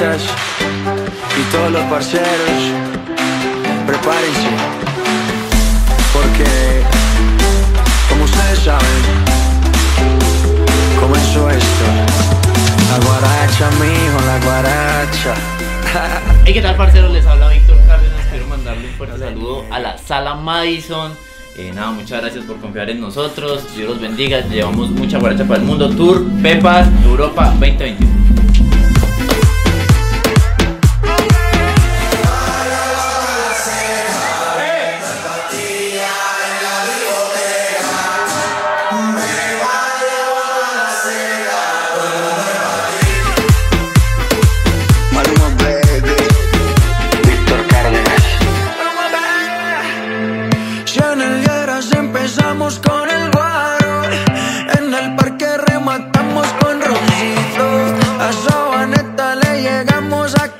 Vintage y todos los parceros, prepárense, porque como ustedes saben, comenzó esto. La guaracha, mijo, la guaracha. Hey, ¿qué tal, parceros? Les habla Víctor Cárdenas. Quiero mandarle un fuerte saludo a la Sala Madison. Nada, muchas gracias por confiar en nosotros. Dios los bendiga. Llevamos mucha guaracha para el mundo. Tour Pepas Europa 2021. Empezamos con el guaro, en el parque rematamos con roncito, a Sabaneta le llegamos a